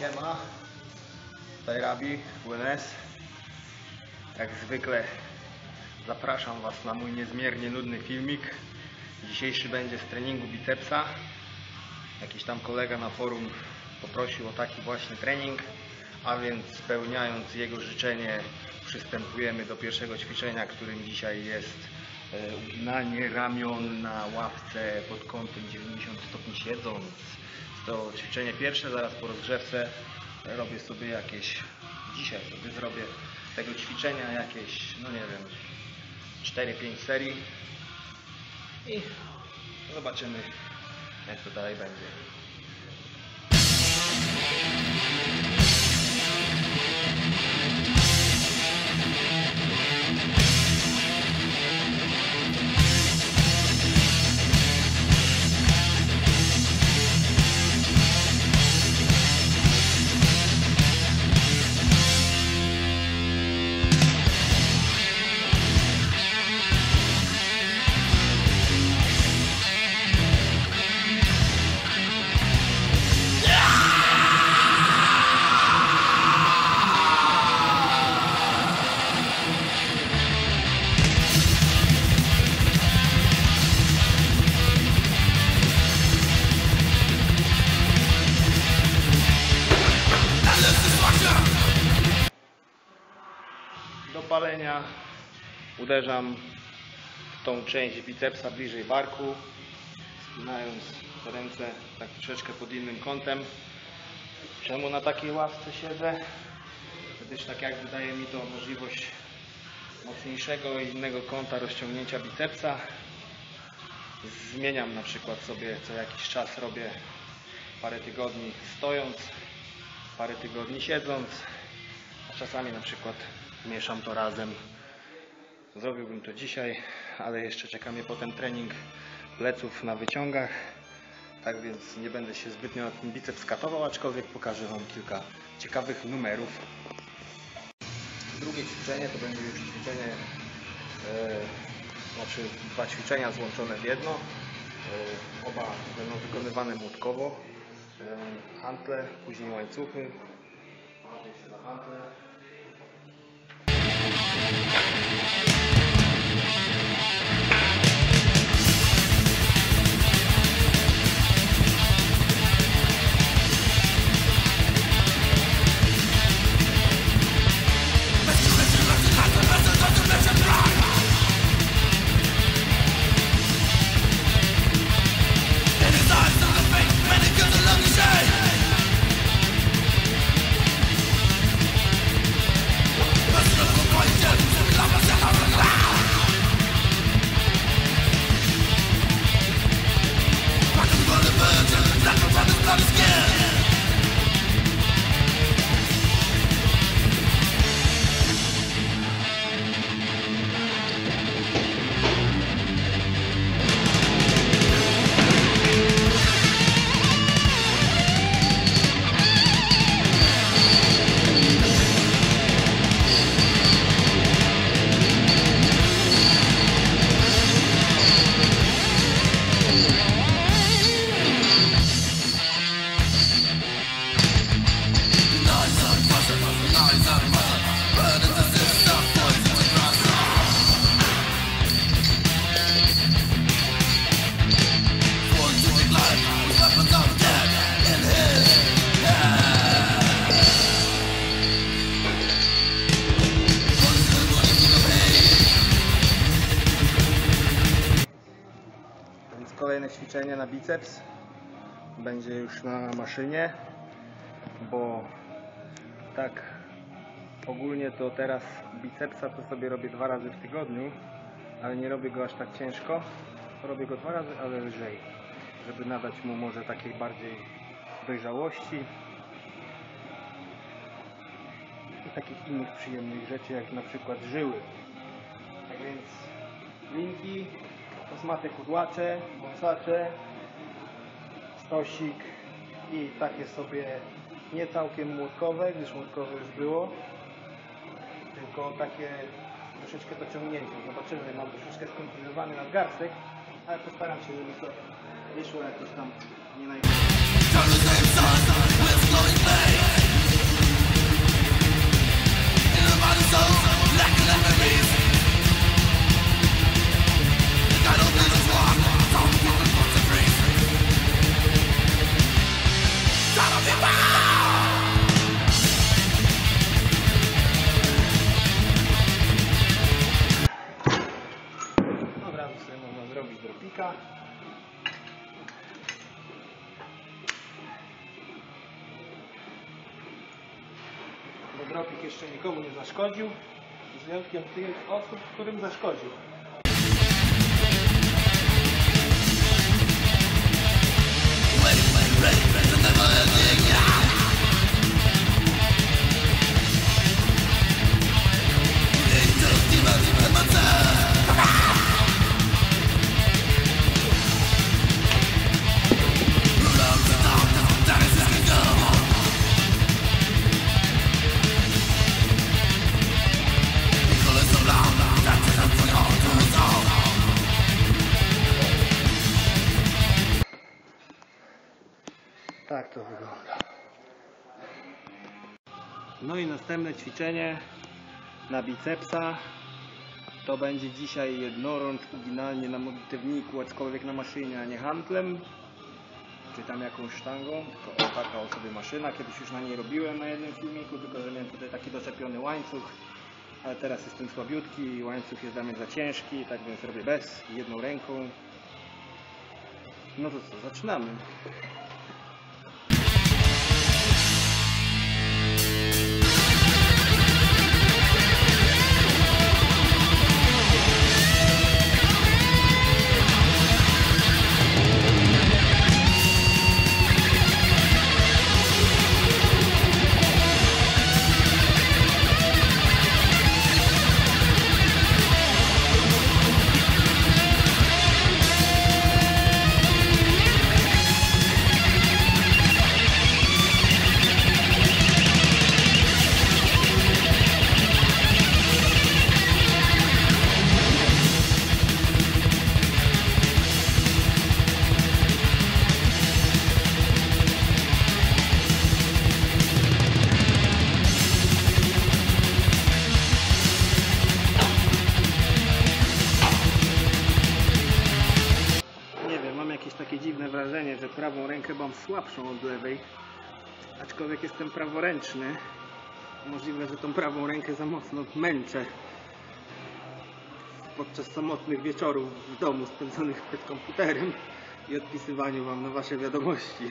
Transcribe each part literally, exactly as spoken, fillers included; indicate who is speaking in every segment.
Speaker 1: Siema, tutaj Rabi, W N S. Jak zwykle zapraszam Was na mój niezmiernie nudny filmik. Dzisiejszy będzie z treningu bicepsa. Jakiś tam kolega na forum poprosił o taki właśnie trening, a więc spełniając jego życzenie przystępujemy do pierwszego ćwiczenia, którym dzisiaj jest uginanie ramion na ławce pod kątem dziewięćdziesiąt stopni siedząc. To ćwiczenie pierwsze, zaraz po rozgrzewce robię sobie jakieś, dzisiaj sobie zrobię tego ćwiczenia jakieś, no nie wiem, cztery pięć serii i zobaczymy, jak to dalej będzie. Do palenia uderzam w tą część bicepsa bliżej barku, spinając ręce tak troszeczkę pod innym kątem. Czemu na takiej ławce siedzę? Gdyż tak jakby daje mi to możliwość mocniejszego i innego kąta rozciągnięcia bicepsa. Zmieniam na przykład sobie co jakiś czas, robię parę tygodni stojąc, parę tygodni siedząc, a czasami na przykład mieszam to razem. Zrobiłbym to dzisiaj, ale jeszcze czeka mnie potem trening pleców na wyciągach. Tak więc nie będę się zbytnio na ten biceps katował, aczkolwiek pokażę Wam kilka ciekawych numerów. Drugie ćwiczenie to będzie już ćwiczenie, e, znaczy dwa ćwiczenia złączone w jedno. E, oba będą wykonywane młotkowo. E, hantle, później łańcuchy. Łapię się za hantle. Kolejne ćwiczenie na biceps będzie już na maszynie, bo tak ogólnie to teraz bicepsa to sobie robię dwa razy w tygodniu, ale nie robię go aż tak ciężko, robię go dwa razy, ale lżej, żeby nadać mu może takiej bardziej dojrzałości i takich innych przyjemnych rzeczy, jak na przykład żyły. Tak więc linki, kosmate kudłacze, wąsacze, stosik i takie sobie nie całkiem młotkowe, gdyż młotkowe już było, tylko takie troszeczkę dociągnięcie. Zobaczymy, mam troszeczkę skomplikowany nadgarstek, ale postaram się, żeby to wyszło jakoś tam nie najlepiej. Tropik jeszcze nikomu nie zaszkodził, z wyjątkiem tych osób, którym zaszkodził. Tak to wygląda. No i następne ćwiczenie na bicepsa. To będzie dzisiaj jednorącz uginalnie na modlitewniku, aczkolwiek na maszynie, a nie handlem. Czy tam jakąś sztangą. To taka o sobie maszyna. Kiedyś już na niej robiłem na jednym filmiku, tylko że miałem tutaj taki doczepiony łańcuch. Ale teraz jestem słabiutki i łańcuch jest dla mnie za ciężki, tak więc robię bez, jedną ręką. No to co, zaczynamy. Takie dziwne wrażenie, że prawą rękę mam słabszą od lewej, aczkolwiek jestem praworęczny. Możliwe, że tą prawą rękę za mocno męczę podczas samotnych wieczorów w domu spędzonych przed komputerem i odpisywaniu wam na wasze wiadomości.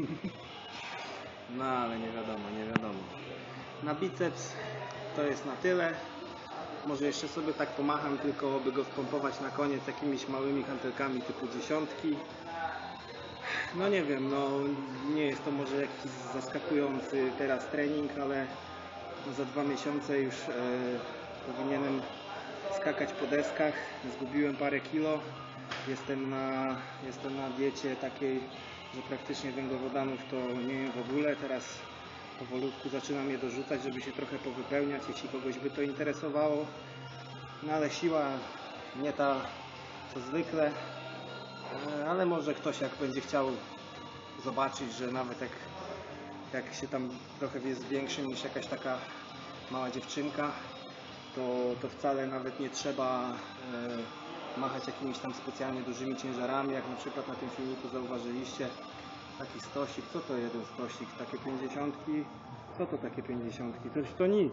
Speaker 1: No ale nie wiadomo, nie wiadomo. Na biceps to jest na tyle. Może jeszcze sobie tak pomacham, tylko by go spompować na koniec jakimiś małymi hantelkami typu dziesiątki. No nie wiem, no nie jest to może jakiś zaskakujący teraz trening, ale za dwa miesiące już e, powinienem skakać po deskach. Zgubiłem parę kilo. Jestem na, jestem na diecie takiej, że praktycznie węglowodanów to nie jem w ogóle. Teraz powolutku zaczynam je dorzucać, żeby się trochę powypełniać, jeśli kogoś by to interesowało. No ale siła nie ta co zwykle, ale może ktoś jak będzie chciał zobaczyć, że nawet jak, jak się tam trochę jest większym niż jakaś taka mała dziewczynka, to, to wcale nawet nie trzeba e, machać jakimiś tam specjalnie dużymi ciężarami, jak na przykład na tym filmiku zauważyliście. Taki stosik, co to jeden stosik? Takie pięćdziesiątki? Co to takie pięćdziesiątki? To już to nic.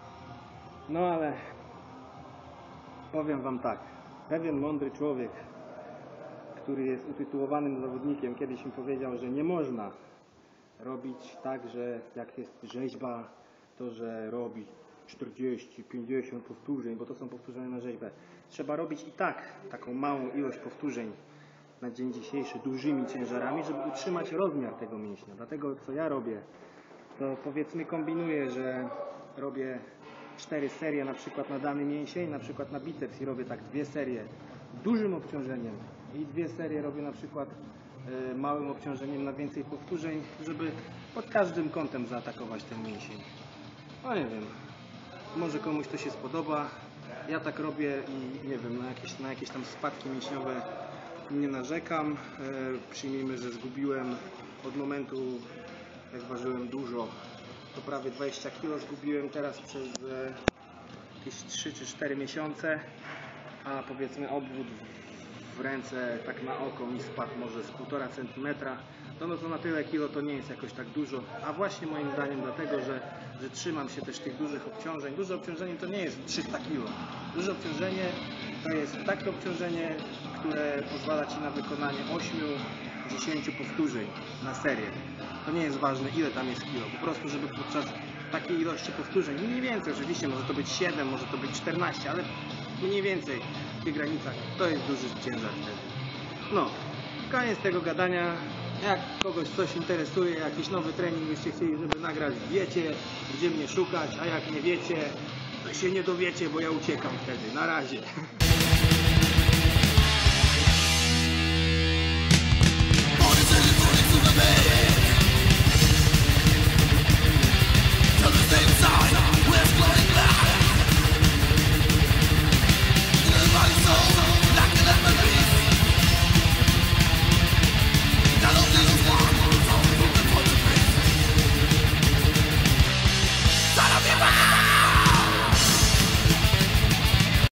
Speaker 1: No ale powiem wam tak. Pewien mądry człowiek, który jest utytułowanym zawodnikiem, kiedyś mi powiedział, że nie można robić tak, że jak jest rzeźba, to że robi czterdzieści pięćdziesiąt powtórzeń, bo to są powtórzenia na rzeźbę. Trzeba robić i tak taką małą ilość powtórzeń na dzień dzisiejszy dużymi ciężarami, żeby utrzymać rozmiar tego mięśnia. Dlatego co ja robię, to powiedzmy kombinuję, że robię cztery serie na przykład na dany mięsień, na przykład na biceps i robię tak dwie serie dużym obciążeniem i dwie serie robię na przykład y, małym obciążeniem na więcej powtórzeń, żeby pod każdym kątem zaatakować ten mięsień. No nie wiem, może komuś to się spodoba. Ja tak robię i nie wiem, na jakieś, na jakieś tam spadki mięśniowe nie narzekam. E, przyjmijmy, że zgubiłem od momentu, jak ważyłem dużo, to prawie dwadzieścia kilo zgubiłem teraz przez e, jakieś trzy czy cztery miesiące, a powiedzmy obwód w, w ręce tak na oko mi spadł może z półtora centymetra. No, no to na tyle kilo to nie jest jakoś tak dużo, a właśnie moim zdaniem dlatego, że, że trzymam się też tych dużych obciążeń. Duże obciążenie to nie jest trzysta kilo. Duże obciążenie to jest takie obciążenie, które pozwala ci na wykonanie ośmiu do dziesięciu powtórzeń na serię. To nie jest ważne, ile tam jest kilo, po prostu żeby podczas
Speaker 2: takiej ilości powtórzeń. Mniej więcej, oczywiście może to być siedem, może to być czternaście, ale mniej więcej w tych granicach to jest duży ciężar wtedy. No, koniec tego gadania. Jak kogoś coś interesuje, jakiś nowy trening byście chcieli, żeby nagrać, wiecie, gdzie mnie szukać, a jak nie wiecie, to się nie dowiecie, bo ja uciekam wtedy. Na razie.